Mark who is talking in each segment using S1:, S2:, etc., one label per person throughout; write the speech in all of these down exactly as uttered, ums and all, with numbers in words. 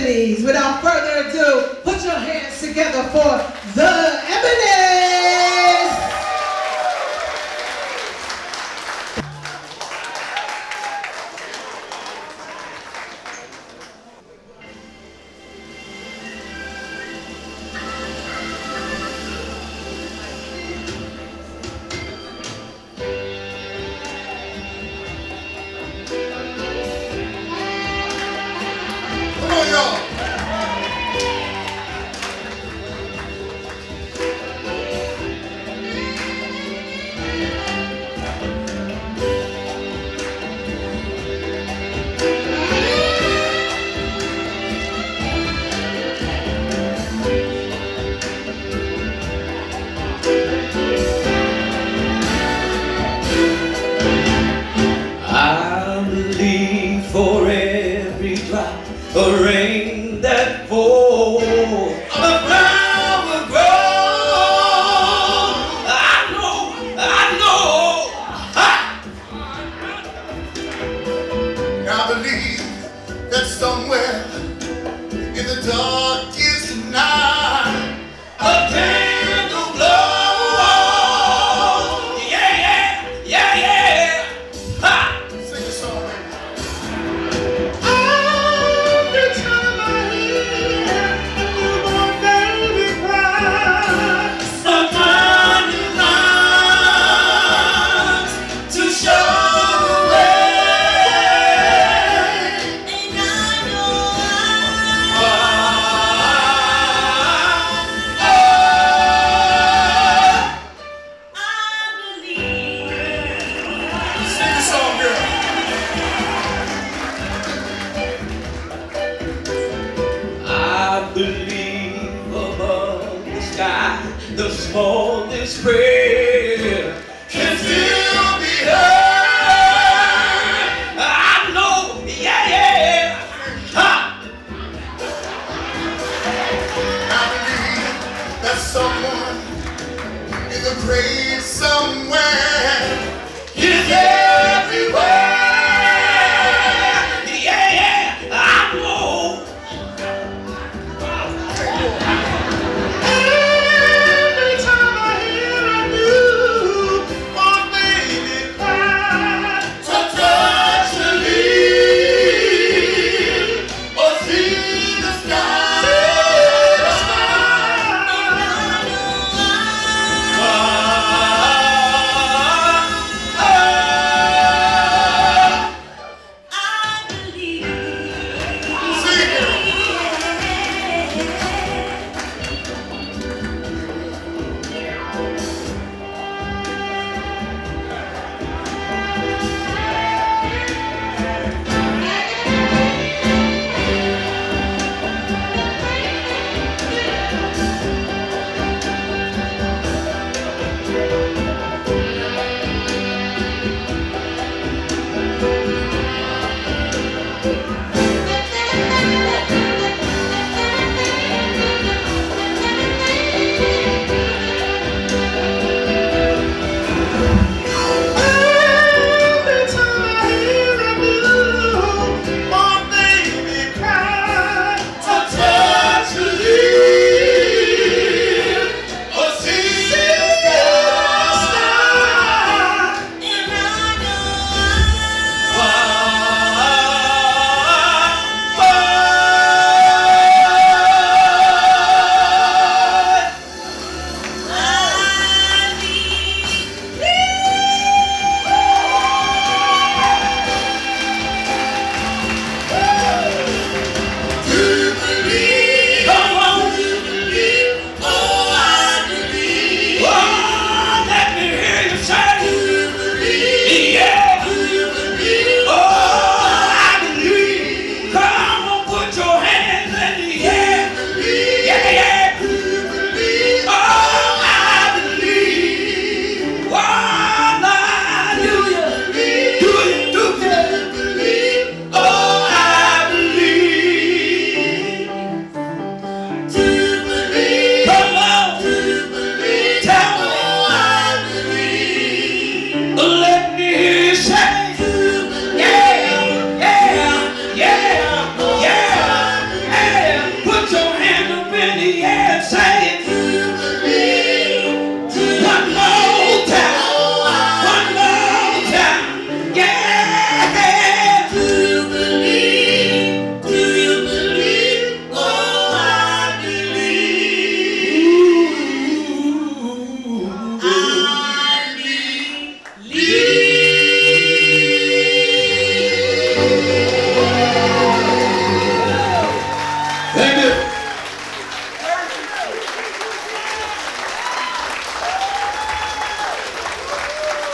S1: Ebonies. Without further ado, put your hands together for the Ebonies.
S2: A rain that falls, a flower grows. I know, I know. Ha!
S3: I believe that somewhere in the darkest night, a candle glows.
S2: Yeah, yeah, yeah, yeah. Ha!
S3: Sing a song, baby.
S2: The smallest prayer can still be heard. I know, yeah, yeah. Ha!
S3: I believe that someone in the grave somewhere is everywhere.
S2: Yeah, yeah, I know.
S3: Oh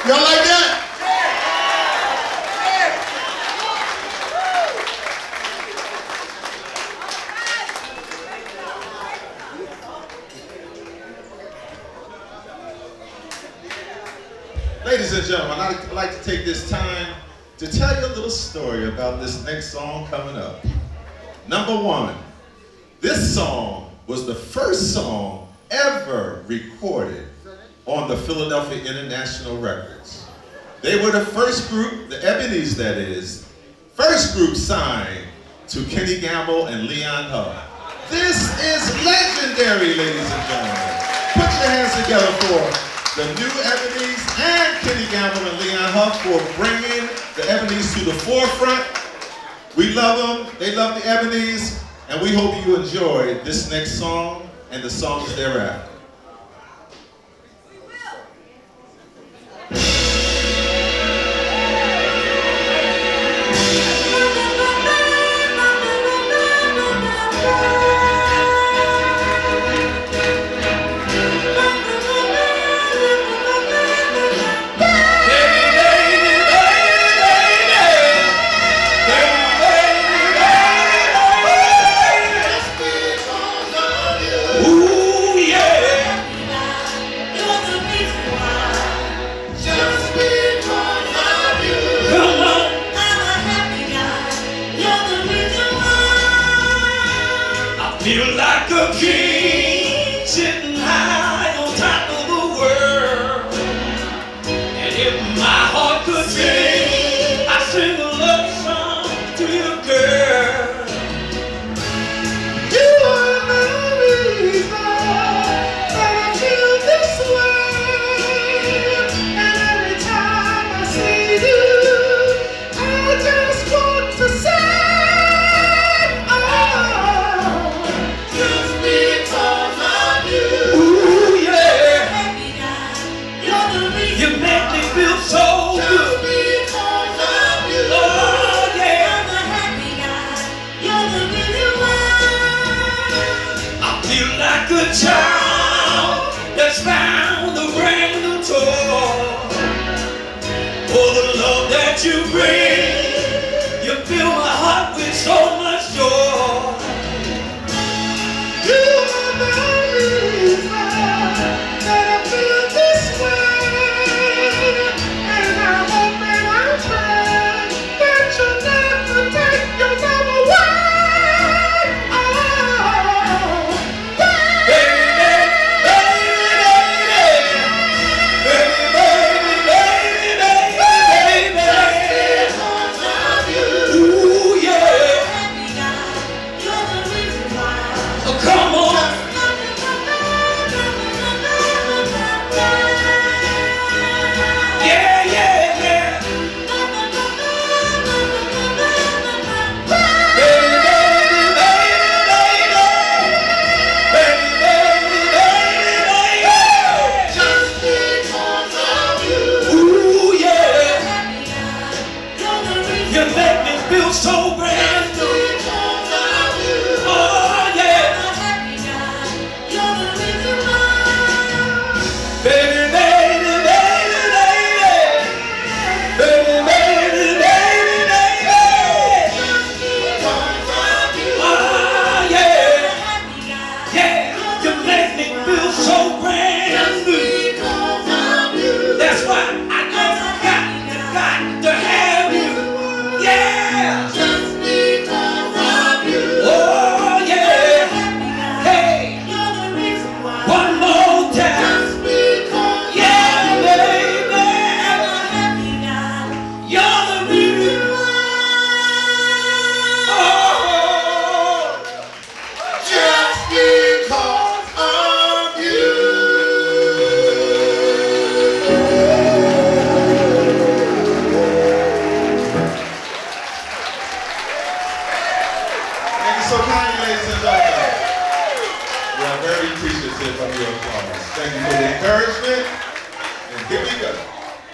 S3: Y'all like that?
S4: Ladies and gentlemen, I'd like to take this time to tell you a little story about this next song coming up. Number one, this song was the first song ever recorded on the Philadelphia International Records. They were the first group, the Ebonies that is, first group signed to Kenny Gamble and Leon Huff. This is legendary, ladies and gentlemen. Put your hands together for the new Ebonies and Kenny Gamble and Leon Huff for bringing the Ebonies to the forefront. We love them, they love the Ebonies, and we hope you enjoy this next song and the songs thereafter.
S2: Feel like a king sitting high on top of the world. And if my heart could sing, I'd sing a love song to you, girl. You are the reason that I feel this way. And every time I see you, I just want to say, child that's found a brand new toy. For the love that you bring, you fill my heart with so much joy. You are the reason that I feel this way. And I hope and I pray that you'll never take your love away.
S4: Thank you for the encouragement, and here we go.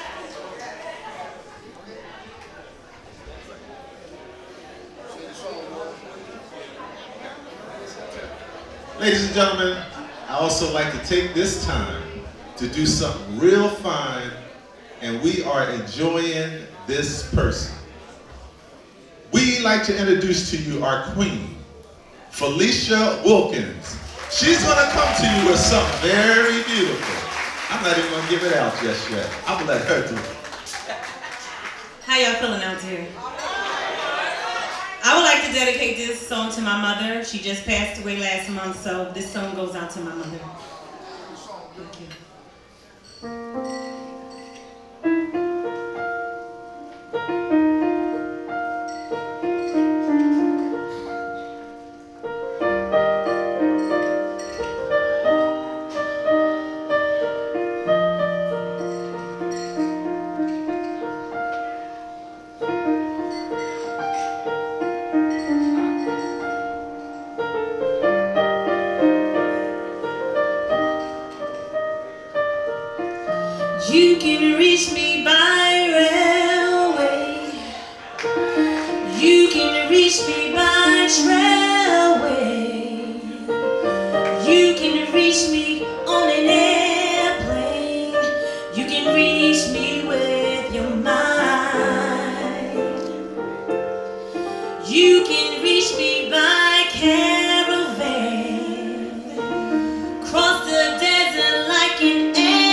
S4: Ladies and gentlemen, I also like to take this time to do something real fine and we are enjoying this person. We'd like to introduce to you our queen, Felicia Wilkins. She's gonna come to you with something very beautiful. I'm not even gonna give it out just yet. I'm gonna let her do it.
S5: How y'all feeling out there? I would like to dedicate this song to my mother. She just passed away last month, so this song goes out to my mother. Thank you. You can reach me by railway. You can reach me by trailway. You can reach me on an airplane. You can reach me with your mind. You can reach me by caravan. Cross the desert like an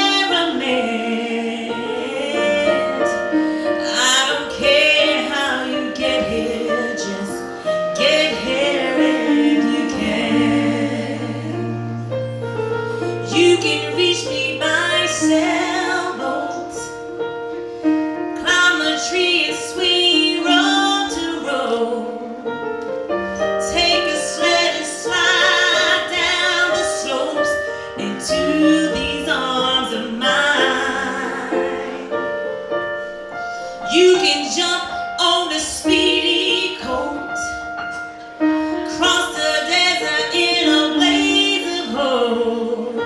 S5: you can jump on the speedy coat, cross the desert in a blaze of hope.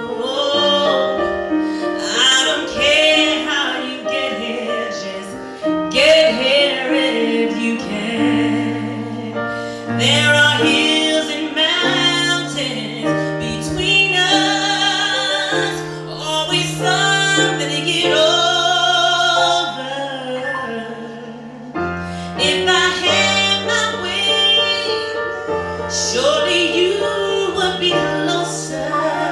S5: I don't care how you get here, just get here if you can. There are hills and mountains between us, always something to get over. If I had my way, surely you would be closer.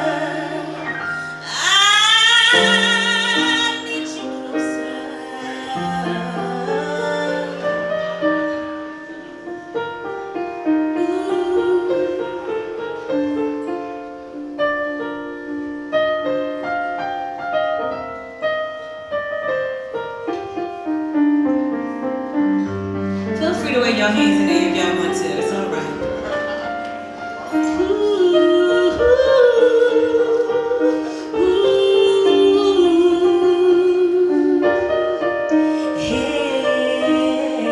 S5: I need you closer. Feel free to wave your hands in there if y'all want to. It's all right. Ooh, ooh, ooh. Hey.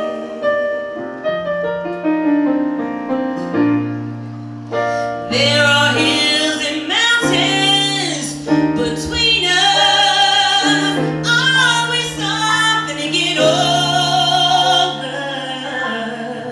S5: There are hills and mountains between us, always something to get over.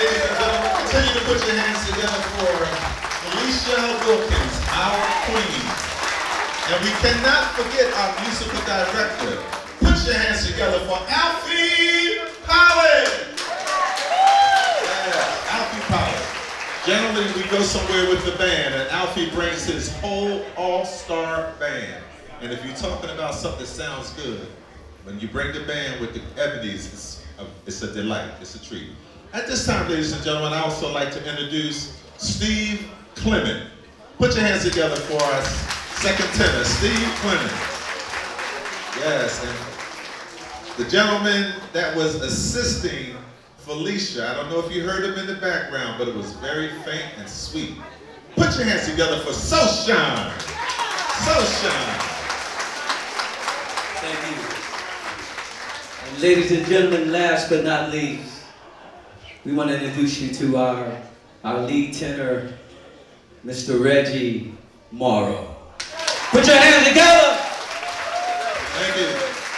S4: Ladies and gentlemen, continue to put your hands together for Felicia Wilkins, our queen. And we cannot forget our musical director. Put your hands together for Alfie Powell. Yeah, Alfie Powell. Generally, we go somewhere with the band, and Alfie brings his whole all-star band. And if you're talking about something that sounds good, when you bring the band with the Ebonies, it's a, it's a delight, it's a treat. At this time, ladies and gentlemen, I also like to introduce Steve Clement. Put your hands together for our second tenor, Steve Clement. Yes, and the gentleman that was assisting Felicia, I don't know if you heard him in the background, but it was very faint and sweet. Put your hands together for Soshine. Soshine.
S6: Thank you. And ladies and gentlemen, last but not least, we want to introduce you to our, our lead tenor, Mister Reggie Morrow. Put your hands together.
S4: Thank you.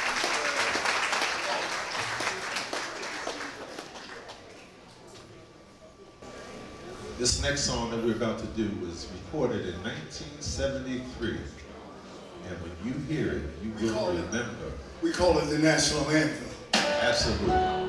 S4: This next song that we're about to do was recorded in nineteen seventy-three. And when you hear it, you will remember.
S3: We call it the national anthem.
S4: Absolutely.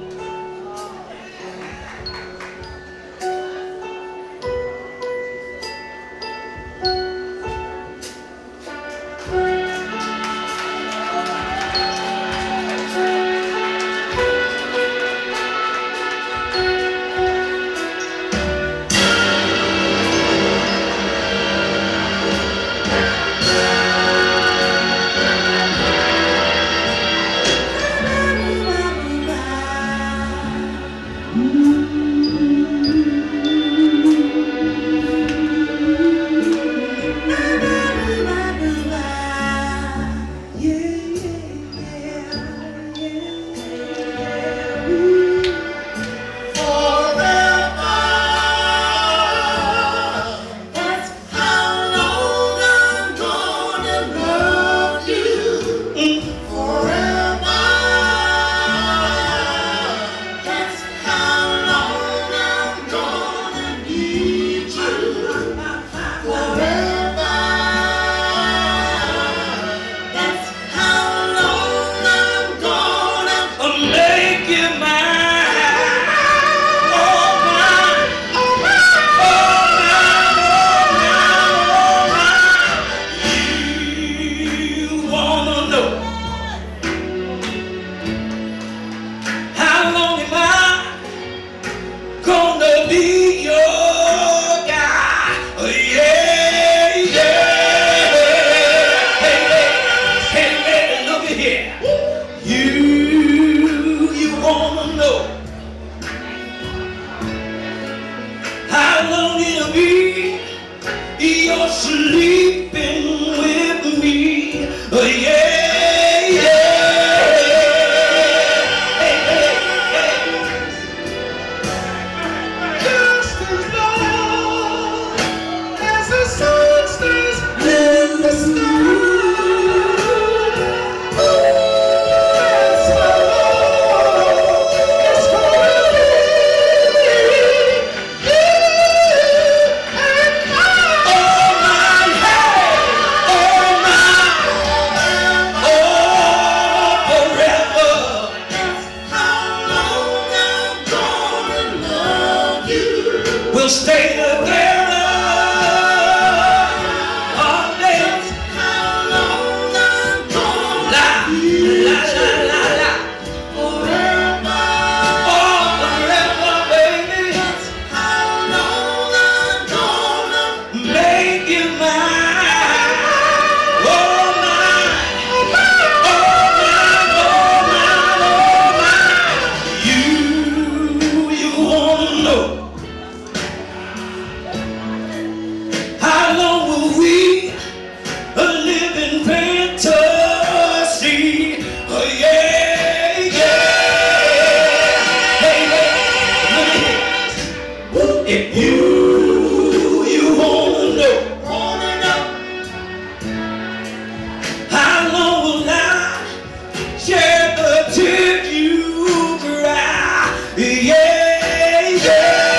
S2: Shed the tears you cry, yeah, yeah.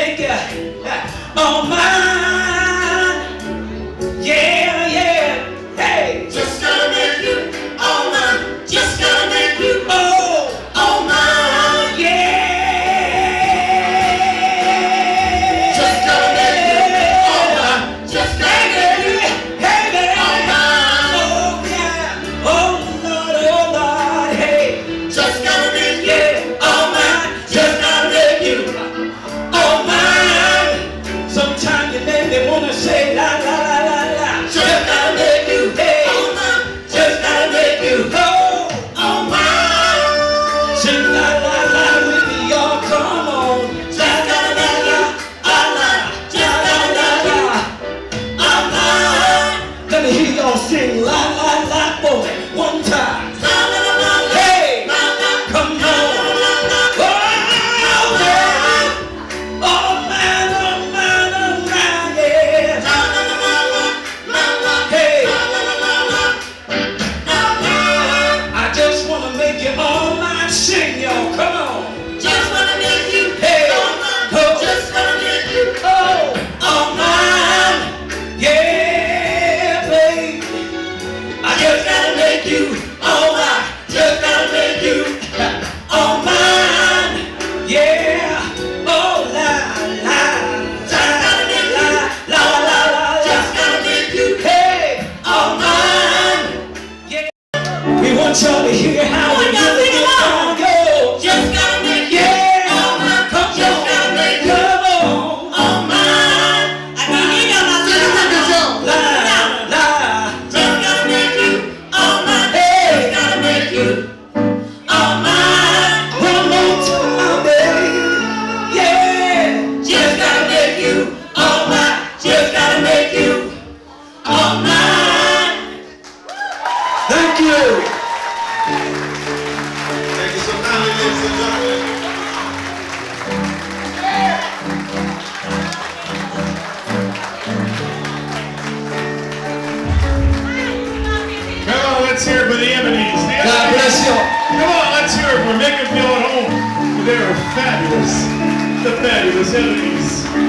S2: make you all mine. Yeah, yeah, hey.
S4: Just gotta make you all mine. Just gotta make you
S2: Oh,
S4: all mine.
S2: yeah.
S4: Just gotta make you all mine. Just gotta make you
S2: Hey, baby.
S4: all mine.
S2: Oh, yeah. Oh, Lord, oh, Lord, hey.
S4: Just gotta make you
S2: Yeah,
S4: all mine. Just gotta make you
S2: all mine. Sometimes you make me wanna say la la la la la.
S4: Just gotta make you
S2: Hey,
S4: all mine.
S2: just gotta make you oh,
S4: all mine.
S2: sing la la la with me, y'all. Come on,
S4: Just gotta make you all mine. Just gotta make you all mine.
S2: let me hear y'all sing la la la for me one time.
S4: La la la la la.
S2: Hey,
S4: La la.
S2: come
S4: La
S2: on.
S4: la la la.
S2: Oh, man. Oh, man, oh, man, oh, man, yeah.
S4: La la la la la. La la.
S2: Hey.
S4: La la la la la. La la.
S2: I just wanna make you all mine. Sing, y'all. Come on.
S4: Just wanna make you
S2: Hey.
S4: all mine.
S2: Oh.
S4: Just wanna make you
S2: Oh,
S4: all mine.
S2: yeah, babe. I just gotta make you all mine. Just gotta make you all mine. Yeah. Oh, la, la,
S4: Just gotta make
S2: la,
S4: you
S2: la, la, la, la.
S4: Just gotta make you
S2: Hey,
S4: all mine.
S2: we want y'all to hear how we
S4: Come on, y'all,
S2: really
S4: sing
S2: get
S4: along.
S2: down, yo.
S4: Just gotta make you
S2: Yeah.
S4: all mine.
S2: Come
S4: Just gotta
S2: on,
S4: make you
S2: come on.
S4: all mine. I can hear y'all now. Sing it with me, Joe.
S2: La, la.
S4: Just gotta make you all mine.
S2: Hey.
S4: Just gotta make you all mine.
S2: One more time, baby. Yeah.
S4: Just gotta make you all mine. Just gotta make you all mine.
S2: Thank you.
S4: Thank you so kindly, ladies and gentlemen.
S7: Come on, let's hear it for the Ebonies. The
S2: God
S7: Ebonies.
S2: bless you.
S7: Come on, let's hear it for Make Them Feel at Home. They're fabulous. The fabulous Ebonies.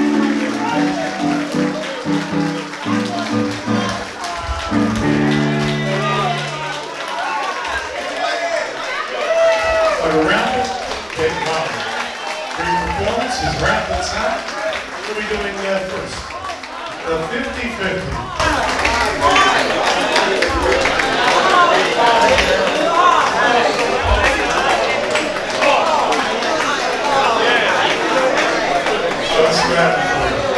S7: Like a round? Okay, wow. Great performance is wrapped inside. What are we doing uh, first? The fifty fifty. Let's wrap it for you.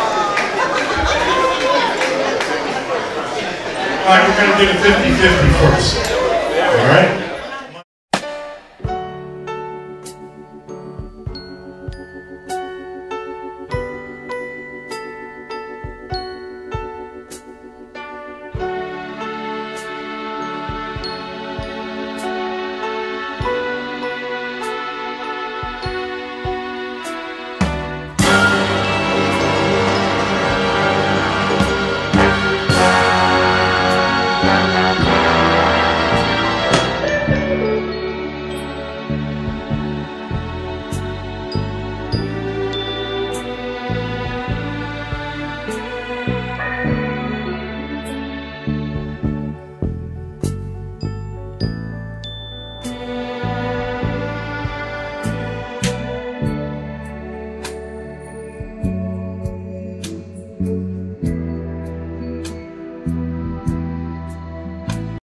S7: All right, we're going to do the fifty fifty first. All right?